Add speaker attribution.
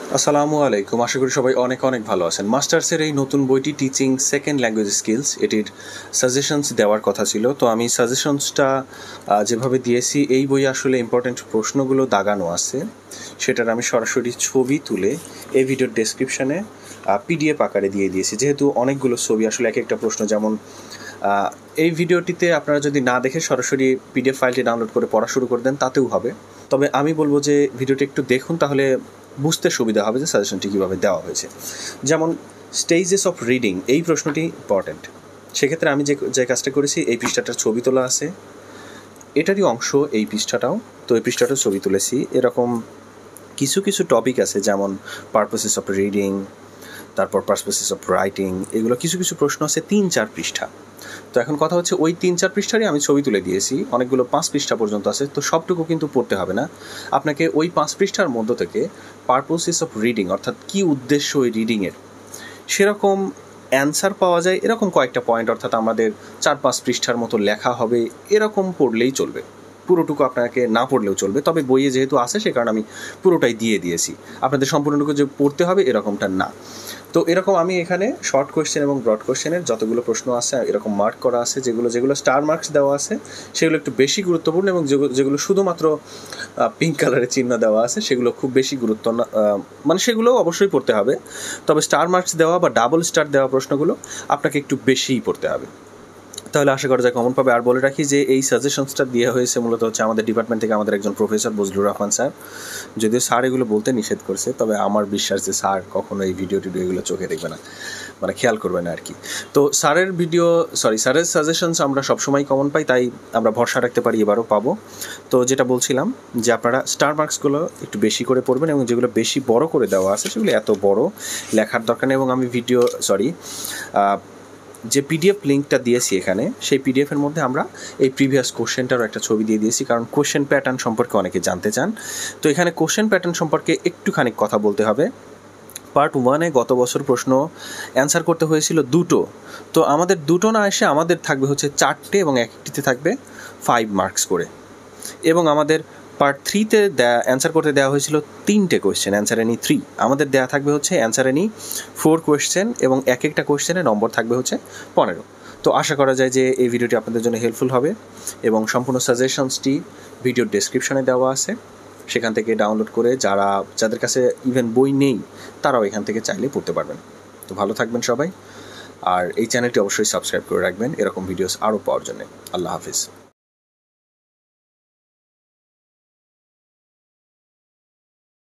Speaker 1: আসসালামু আলাইকুম। আশা করি সবাই অনেক অনেক ভালো আছেন। মাস্টার্সের এই নতুন বইটি টিচিং সেকেন্ড ল্যাঙ্গুয়েজ স্কিলস, এটির সাজেশনস দেওয়ার কথা ছিল। তো আমি সাজেশনসটা যেভাবে দিয়েছি, এই বই আসলে ইম্পর্টেন্ট প্রশ্নগুলো দাগানো আছে, সেটার আমি সরাসরি ছবি তুলে এই ভিডিওর ডেসক্রিপশানে পিডিএফ আকারে দিয়ে দিয়েছি। যেহেতু অনেকগুলো ছবি, আসলে এক একটা প্রশ্ন, যেমন এই ভিডিওটিতে আপনারা যদি না দেখে সরাসরি পিডিএফ ফাইলটি ডাউনলোড করে পড়া শুরু করে দেন তাতেও হবে। তবে আমি বলবো যে ভিডিওটি একটু দেখুন, তাহলে বুঝতে সুবিধা হবে যে সাজেশনটি কীভাবে দেওয়া হয়েছে। যেমন স্টেজেস অফ রিডিং, এই প্রশ্নটি ইম্পর্ট্যান্ট। সেক্ষেত্রে আমি যে কাজটা করেছি, এই পৃষ্ঠাটার ছবি তোলা আছে, এটারই অংশ এই পৃষ্ঠাটাও। তো এই পৃষ্ঠাটাও ছবি তুলেছি। এরকম কিছু কিছু টপিক আছে, যেমন পারপাসেস অফ রিডিং, তারপর পারপাসেস অফ রাইটিং, এগুলো কিছু কিছু প্রশ্ন আছে 3-4 পৃষ্ঠা। তো এখন কথা হচ্ছে, ওই 3-4 পৃষ্ঠারই আমি ছবি তুলে দিয়েছি। অনেকগুলো 5 পৃষ্ঠা পর্যন্ত আছে, তো সবটুকু কিন্তু পড়তে হবে না। আপনাকে ওই 5 পৃষ্ঠার মধ্য থেকে পারপাসেস অফ রিডিং, অর্থাৎ কী উদ্দেশ্য ওই রিডিংয়ের, সেরকম অ্যান্সার পাওয়া যায় এরকম কয়েকটা পয়েন্ট, অর্থাৎ আমাদের 4-5 পৃষ্ঠার মতো লেখা হবে, এরকম পড়লেই চলবে। পুরোটুকু আপনাকে না পড়লেও চলবে, তবে বইয়ে যেহেতু আছে সে কারণে আমি পুরোটাই দিয়ে দিয়েছি। আপনাদের সম্পূর্ণটুকু যে পড়তে হবে এরকমটা না। তো এরকম আমি এখানে শর্ট কোয়েশ্চেন এবং ব্রড কোয়েশ্চেনের যতগুলো প্রশ্ন আছে এরকম মার্ক করা আছে। যেগুলো স্টার মার্কস দেওয়া আছে সেগুলো একটু বেশি গুরুত্বপূর্ণ, এবং যেগুলো শুধুমাত্র পিঙ্ক কালারের চিহ্ন দেওয়া আছে সেগুলো খুব বেশি গুরুত্ব না, মানে সেগুলো অবশ্যই পড়তে হবে। তবে স্টার মার্কস দেওয়া বা ডাবল স্টার দেওয়া প্রশ্নগুলো আপনাকে একটু বেশিই পড়তে হবে, তাহলে আশা করা যায় কমন পাবে। আর বলে রাখি যে এই সাজেশনসটা দেওয়া হয়েছে মূলত হচ্ছে আমাদের ডিপার্টমেন্ট থেকে, আমাদের একজন প্রফেসর বজলুর রহমান স্যার। যদিও স্যার এগুলো বলতে নিষেধ করছে, তবে আমার বিশ্বাস যে স্যার কখনো এই ভিডিও এগুলো চোখে দেখবে না, মানে খেয়াল করবে না আর কি। তো স্যারের স্যারের সাজেশনস আমরা সবসময় কমন পাই, তাই আমরা ভরসা রাখতে পারি এবারও পাবো। তো যেটা বলছিলাম যে আপনারা স্টার মার্কসগুলো একটু বেশি করে পড়বেন, এবং যেগুলো বেশি বড় করে দেওয়া আছে সেগুলো এত বড় লেখার দরকার নেই। এবং আমি যে পিডিএফ লিঙ্কটা দিয়েছি এখানে, সেই পিডিএফের মধ্যে আমরা এই প্রিভিয়াস কোশ্চেনটারও একটা ছবি দিয়ে দিয়েছি, কারণ কোশ্চেন প্যাটার্ন সম্পর্কে অনেকে জানতে চান। তো এখানে কোশ্চেন প্যাটার্ন সম্পর্কে একটুখানি কথা বলতে হবে। পার্ট 1-এ গত বছর প্রশ্ন অ্যান্সার করতে হয়েছিল 2টো, তো আমাদের 2টো না এসে আমাদের থাকবে হচ্ছে 4টে, এবং একটিতে থাকবে 5 মার্কস করে। এবং আমাদের পার্ট 3-তে অ্যান্সার করতে দেওয়া হয়েছিল 3টে কোয়েশ্চেন, অ্যান্সার এনি 3। আমাদের দেওয়া থাকবে হচ্ছে অ্যান্সার এনি 4 কোয়েশ্চেন, এবং এক একটা কোয়েশ্চেনে নম্বর থাকবে হচ্ছে 15। তো আশা করা যায় যে এই ভিডিওটি আপনাদের জন্য হেল্পফুল হবে, এবং সম্পূর্ণ সাজেশনসটি ভিডিওর ডেসক্রিপশনে দেওয়া আছে, সেখান থেকে ডাউনলোড করে যাদের কাছে ইভেন বই নেই তারাও এখান থেকে চাইলে পড়তে পারবেন। তো ভালো থাকবেন সবাই, আর এই চ্যানেলটি অবশ্যই সাবস্ক্রাইব করে রাখবেন এরকম ভিডিওস আরও পাওয়ার জন্য। আল্লাহ হাফিজ।